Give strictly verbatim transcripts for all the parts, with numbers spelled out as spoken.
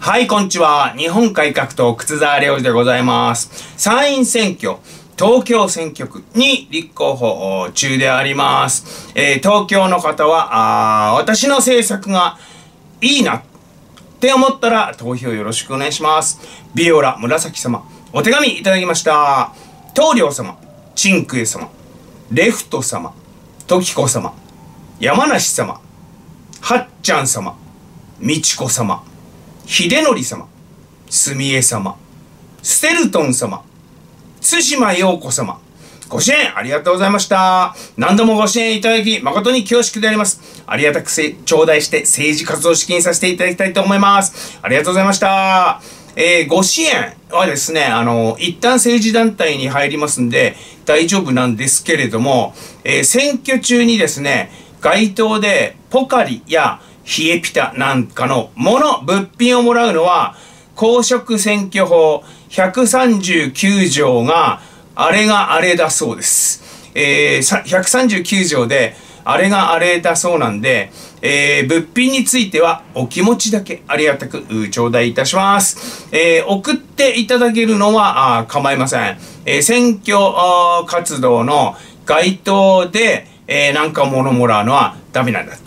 はい、こんにちは。日本改革党、靴沢良二でございます。参院選挙、東京選挙区に立候補中であります。えー、東京の方は、あ私の政策がいいなって思ったら投票よろしくお願いします。ビオラ紫様、お手紙いただきました。棟梁様、チンクエ様、レフト様、時子様、山梨様、はっちゃん様、みちこ様、秀則様、すみえ様、ステルトン様、対馬陽子様、ご支援ありがとうございました。何度もご支援いただき、誠に恐縮であります。ありがたく頂戴して政治活動資金させていただきたいと思います。ありがとうございました。えー、ご支援はですね、あの、一旦政治団体に入りますんで、大丈夫なんですけれども、えー、選挙中にですね、街頭でポカリや冷えピタなんかのもの、物品をもらうのは、公職選挙法ひゃくさんじゅうきゅう条が、あれがあれだそうです。えー、ひゃくさんじゅうきゅう条で、あれがあれだそうなんで、えー、物品についてはお気持ちだけありがたく頂戴いたします。えー、送っていただけるのはあ構いません。えー、選挙活動の街頭で、えー、なんか物もらうのはダメなんだって。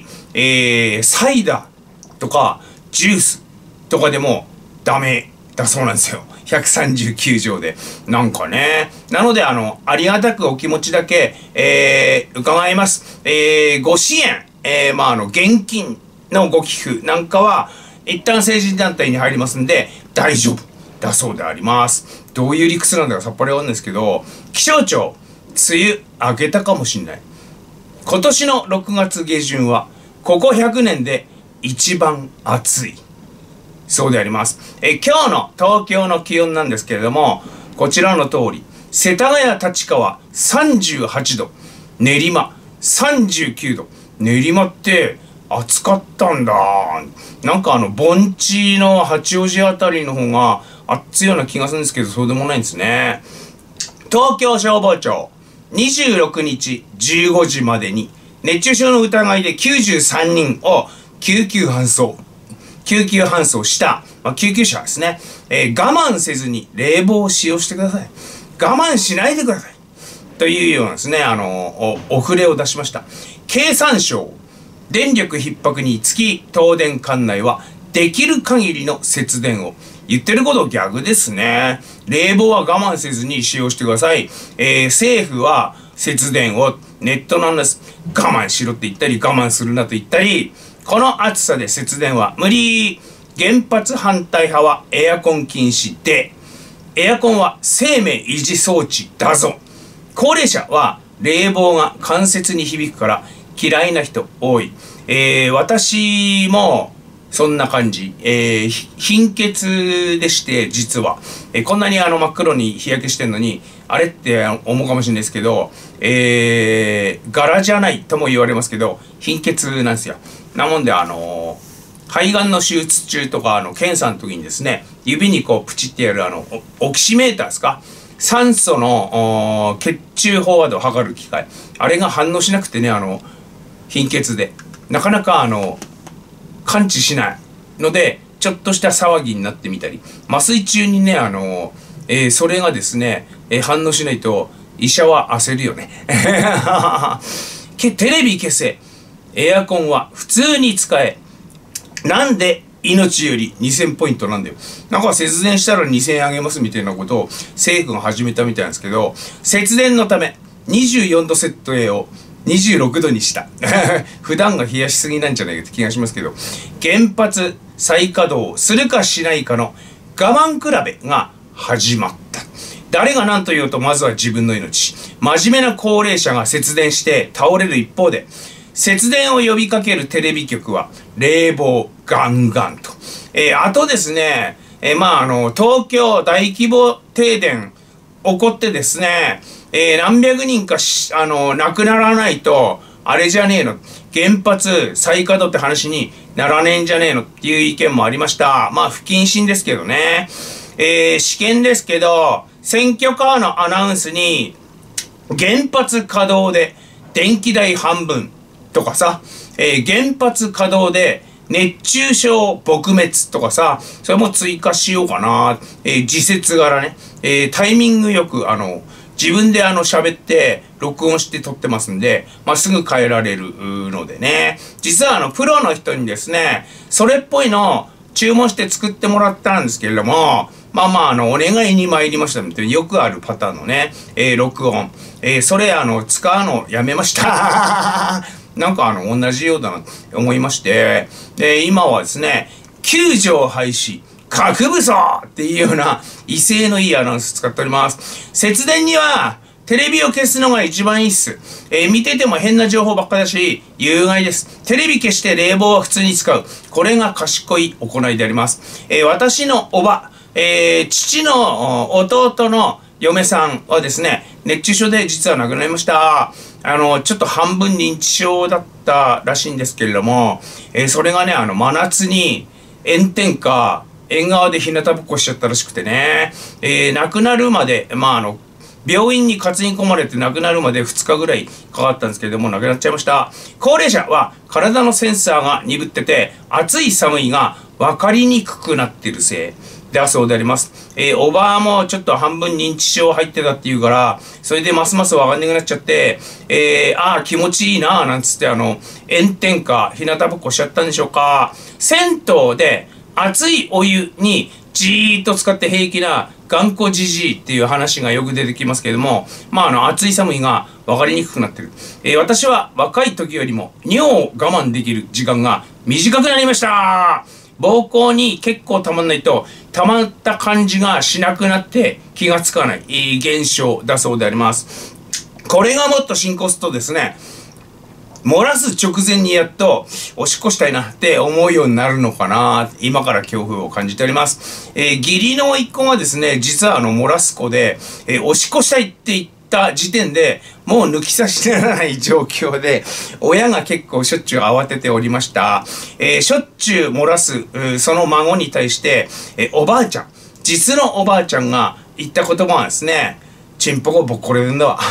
えー、サイダーとかジュースとかでもダメだそうなんですよ。ひゃくさんじゅうきゅう条で。なんかね。なので、あの、ありがたくお気持ちだけ、えー、伺います。えー、ご支援、えー、まあ、あの、現金のご寄付なんかは、一旦政治団体に入りますんで、大丈夫だそうであります。どういう理屈なんだかさっぱりわかんないですけど、気象庁、梅雨明けたかもしんない。今年のろくがつ下旬は、ここひゃくねんで一番暑い。そうであります。え、今日の東京の気温なんですけれども、こちらの通り、世田谷立川さんじゅうはちど、練馬さんじゅうきゅうど。練馬って暑かったんだ。なんかあの、盆地の八王子あたりの方が暑いような気がするんですけど、そうでもないんですね。東京消防庁、にじゅうろくにちじゅうごじまでに、熱中症の疑いできゅうじゅうさんにんを救急搬送。救急搬送した、まあ、救急車ですね、えー、我慢せずに冷房を使用してください。我慢しないでください。というようなですね、あのー、お、お触れを出しました。経産省、電力逼迫につき、東電管内は、できる限りの節電を。言ってること逆ですね。冷房は我慢せずに使用してください。えー、政府は節電を、ネットなんです。我慢しろって言ったり、我慢するなと言ったり、この暑さで節電は無理。原発反対派はエアコン禁止で、エアコンは生命維持装置だぞ。高齢者は冷房が間接に響くから嫌いな人多い。えー、私もそんな感じ。えー、貧血でして、実は。えー、こんなにあの真っ黒に日焼けしてんのに、あれって思うかもしれないですけど、えー、柄じゃないとも言われますけど、貧血なんですよ。なもんで、あのー、肺がんの手術中とか、あの、検査の時にですね、指にこう、プチってやる、あの、オキシメーターですか？酸素の、血中飽和度を測る機械。あれが反応しなくてね、あの、貧血で。なかなか、あの、感知しないので、ちょっとした騒ぎになってみたり、麻酔中にね、あの、えー、それがですね、えー、反応しないと、医者は焦るよね。テレビ消せ。エアコンは普通に使え。なんで命よりにせんポイントなんだよ。なんか節電したらにせんえんあげますみたいなことを政府が始めたみたいなんですけど、節電のためにじゅうよんど設定をにじゅうろくどにした。普段が冷やしすぎなんじゃないかって気がしますけど、原発再稼働するかしないかの我慢比べが始まった。誰が何と言おうとまずは自分の命。真面目な高齢者が節電して倒れる一方で、節電を呼びかけるテレビ局は冷房ガンガンと。えー、あとですね、えー、まああの、東京大規模停電起こってですね、えー、何百人かし、あの、亡くならないと、あれじゃねえの。原発再稼働って話にならねえんじゃねえのっていう意見もありました。まあ不謹慎ですけどね。えー、試験ですけど、選挙カーのアナウンスに、原発稼働で電気代半分とかさ、えー、原発稼働で熱中症撲滅とかさ、それも追加しようかな。えー、時節柄ね、えー、タイミングよく、あの、自分であの喋って、録音して撮ってますんで、まあ、すぐ変えられるのでね。実はあの、プロの人にですね、それっぽいのを注文して作ってもらったんですけれども、まあまあ、あの、お願いに参りましたみたいな、よくあるパターンのね、えー、録音。えー、それあの、使うのやめました。なんかあの、同じようだなと思いまして、で、今はですね、救助廃止。核武装っていうような威勢のいいアナウンス使っております。節電にはテレビを消すのが一番いいっす。えー、見てても変な情報ばっかだし、有害です。テレビ消して冷房は普通に使う。これが賢い行いであります。えー、私のおば、えー、父の弟の嫁さんはですね、熱中症で実は亡くなりました。あの、ちょっと半分認知症だったらしいんですけれども、えー、それがね、あの、真夏に炎天下、縁側で日向ぼっこしちゃったらしくてね、えー、亡くなるまで、まああの、病院に担ぎ込まれて亡くなるまでふつかぐらいかかったんですけれども、亡くなっちゃいました。高齢者は体のセンサーが鈍ってて、暑い寒いが分かりにくくなっているせいだそうであります。えー、おばあもちょっと半分認知症入ってたっていうから、それでますます分かんなくなっちゃって、えー、ああ気持ちいいなぁなんつってあの、炎天下、日向ぼっこしちゃったんでしょうか。銭湯で、熱いお湯にじーっと使って平気な頑固じじいっていう話がよく出てきますけれども、まああの暑い寒いが分かりにくくなってる。えー、私は若い時よりも尿を我慢できる時間が短くなりました。膀胱に結構溜まんないと溜まった感じがしなくなって気がつかない、えー、現象だそうであります。これがもっと進行するとですね、漏らす直前にやっとおしっこしたいなって思うようになるのかな。今から恐怖を感じております。えー、義理の一個がですね、実はあの漏らす子で、えー、おしっこしたいって言った時点でもう抜き差しならない状況で、親が結構しょっちゅう慌てておりました。えー、しょっちゅう漏らす、その孫に対して、えー、おばあちゃん、実のおばあちゃんが言った言葉はですね、ちんぽこぼっこれるんだわ。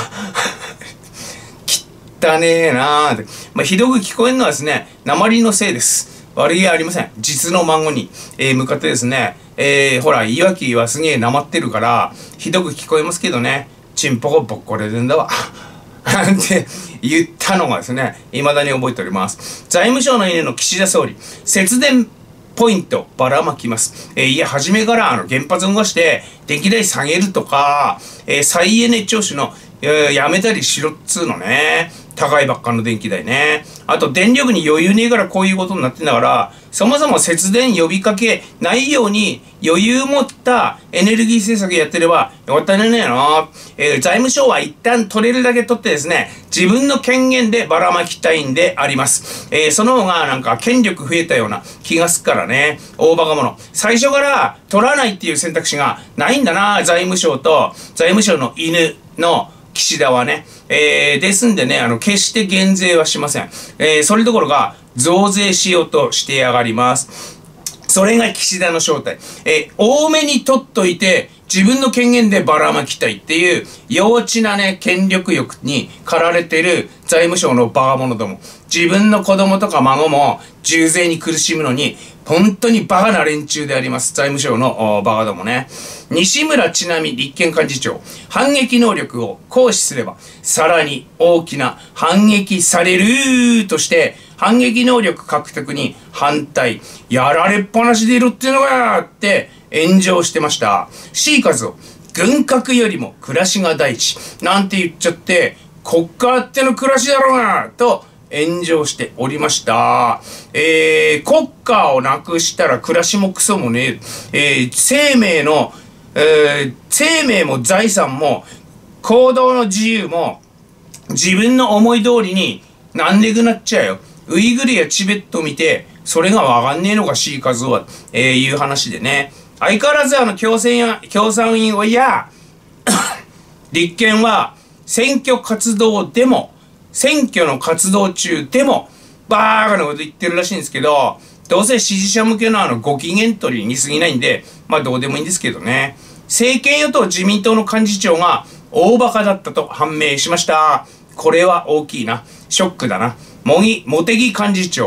汚ねえなーって。まあ、ひどく聞こえるのはですね、鉛のせいです。悪気はありません。実の孫に、えー、向かってですね、えー、ほら、いわきはすげえなまってるから、ひどく聞こえますけどね、ちんぽこぼっこれるんだわ。って言ったのがですね、未だに覚えております。財務省の犬の岸田総理、節電ポイントばらまきます。えー、いや、初めからあの原発動かして電気代下げるとか、えー、再エネ聴取の、えー、やめたりしろっつうのね。高いばっかの電気代ね。あと電力に余裕ねえからこういうことになってんだから、そもそも節電呼びかけないように余裕持ったエネルギー政策やってればよかったねえの。えー、財務省は一旦取れるだけ取ってですね、自分の権限でばらまきたいんであります。えー、その方がなんか権力増えたような気がすっからね。大バカ者。最初から取らないっていう選択肢がないんだな、財務省と財務省の犬の岸田はね。えー、ですんでね、あの、決して減税はしません。えー、それどころか、増税しようとしてやがります。それが岸田の正体。えー、多めに取っといて、自分の権限でばらまきたいっていう、幼稚なね、権力欲に駆られてる財務省のバカ者ども。自分の子供とか孫も重税に苦しむのに、本当にバカな連中であります。財務省のバカどもね。西村智奈美立憲幹事長、反撃能力を行使すれば、さらに大きな反撃されるとして、反撃能力獲得に反対。やられっぱなしでいろっていうのがって炎上してました。シーカズを軍拡よりも暮らしが第一。なんて言っちゃって、国家あっての暮らしだろうなと、炎上しておりました。えー、国家をなくしたら暮らしもクソもねえ、えー、生命の、えー、生命も財産も行動の自由も自分の思い通りになんでくなっちゃうよ。ウイグルやチベットを見てそれがわかんねえのか C 数は、えー、いう話でね。相変わらずあの共産や共産員や立憲は選挙活動でも選挙の活動中でもバーカなこと言ってるらしいんですけど、どうせ支持者向けのあのご機嫌取りに過ぎないんで、まあどうでもいいんですけどね。政権与党自民党の幹事長が大バカだったと判明しました。これは大きいな。ショックだな。茂木、茂木幹事長。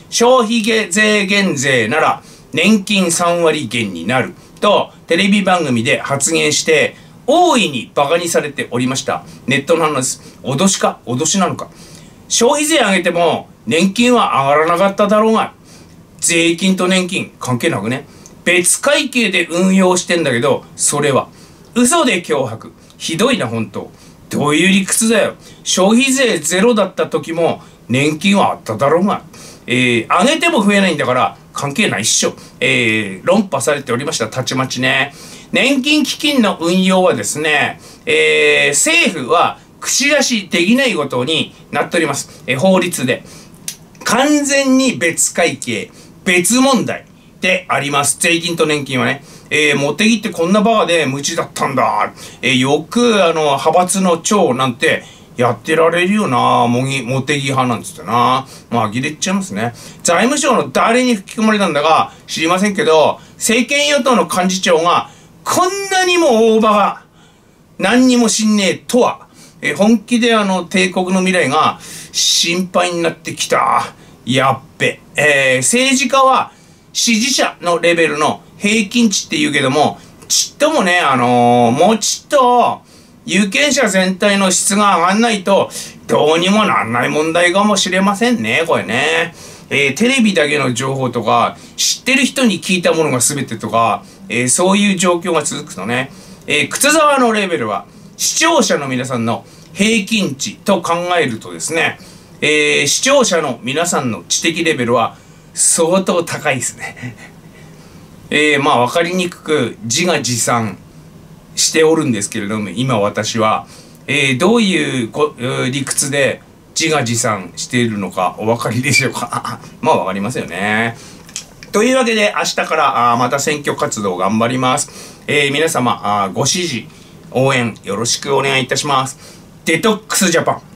消費税減税なら年金さんわり減になるとテレビ番組で発言して大いにバカにされておりました。ネットの話です。脅しか脅しなのか。消費税上げても年金は上がらなかっただろうが、税金と年金関係なくね、別会計で運用してんだけど、それは嘘で脅迫。ひどいな本当。どういう理屈だよ。消費税ゼロだった時も年金はあっただろうが、えー、上げても増えないんだから関係ないっしょ。えー、論破されておりました。たちまちね。年金基金の運用はですね、えー、政府は口出しできないことになっております。えー、法律で。完全に別会計、別問題であります。税金と年金はね。えー、茂木ってこんなバカで無知だったんだ。えー、よくあの、派閥の長なんてやってられるよな。茂木、茂木派なんつってな。まあ、呆れっちゃいますね。財務省の誰に吹き込まれたんだか知りませんけど、政権与党の幹事長がこんなにも大バカ、何にも知んねえとは、えー、本気であの、帝国の未来が心配になってきた。やっべ。えー、政治家は支持者のレベルの平均値って言うけども、ちっともね、あのー、もうちっと、有権者全体の質が上がんないと、どうにもなんない問題かもしれませんね、これね。えー、テレビだけの情報とか、知ってる人に聞いたものが全てとか、えー、そういう状況が続くとね、えー、靴沢のレベルは、視聴者の皆さんの平均値と考えるとですね、えー、視聴者の皆さんの知的レベルは相当高いですね。えー、まあ分かりにくく自画自賛しておるんですけれども、今私は、えー、どういうこ理屈で自画自賛しているのかお分かりでしょうか。まあ分かりますよね。というわけで明日からあまた選挙活動頑張ります。えー、皆様あご支持応援よろしくお願いいたします。デトックスジャパン。